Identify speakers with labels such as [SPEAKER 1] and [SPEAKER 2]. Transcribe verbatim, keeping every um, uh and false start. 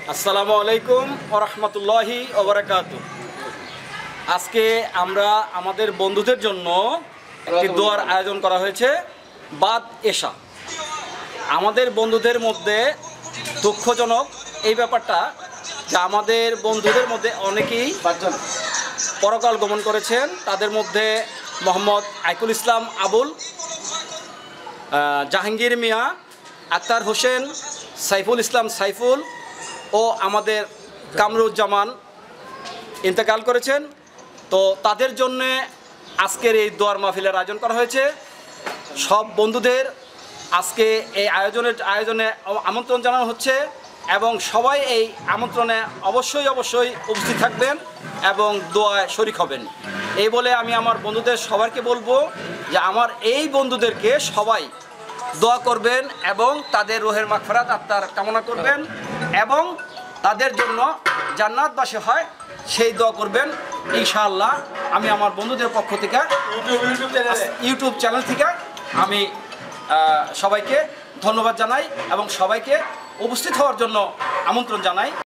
[SPEAKER 1] আসসালামু আলাইকুম ওয়া রাহমাতুল্লাহি ওয়া বারাকাতুহু। আজকে আমরা আমাদের বন্ধুদের জন্য একটি দোয়ার আয়োজন করা হয়েছে, বাদ এশা। আমাদের বন্ধুদের মধ্যে দুঃখজনক এই ব্যাপারটা যে আমাদের বন্ধুদের মধ্যে অনেকেই পরকাল গমন করেছেন। তাদের মধ্যে মোহাম্মদ আইকুল ইসলাম আবুল, জাহাঙ্গীর মিয়া, আক্তার হোসেন, সাইফুল ইসলাম সাইফুল ও আমাদের কামরুজ্জামান ইন্তেকাল করেছেন। তো তাদের জন্যে আজকের এই দোয়ার মাহফিলের আয়োজন করা হয়েছে। সব বন্ধুদের আজকে এই আয়োজনের আয়োজনে আমন্ত্রণ জানানো হচ্ছে এবং সবাই এই আমন্ত্রণে অবশ্যই অবশ্যই উপস্থিত থাকবেন এবং দোয়ায় শরীক হবেন। এই বলে আমি আমার বন্ধুদের সবাইকে বলবো যে আমার এই বন্ধুদেরকে সবাই দোয়া করবেন এবং তাদের রুহের মাগফিরাত আত্মার কামনা করবেন এবং তাদের জন্য জান্নাতবাসী হয় সেই দোয়া করবেন ইনশাআল্লাহ। আমি আমার বন্ধুদের পক্ষ থেকে ইউটিউব চ্যানেল থেকে আমি সবাইকে ধন্যবাদ জানাই এবং সবাইকে উপস্থিত হওয়ার জন্য আমন্ত্রণ জানাই।